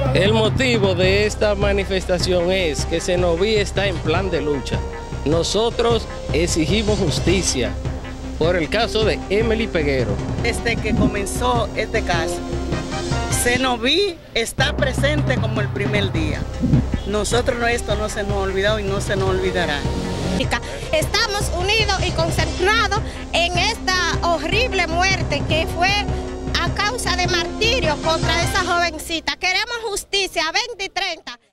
El motivo de esta manifestación es que Cenoví está en plan de lucha. Nosotros exigimos justicia por el caso de Emily Peguero. Desde que comenzó este caso, Cenoví está presente como el primer día. Nosotros esto no se nos ha olvidado y no se nos olvidará. Estamos unidos y concentrados en esta horrible muerte que fue a causa de martirio contra esa jovencita. Queremos justicia 20 y 30.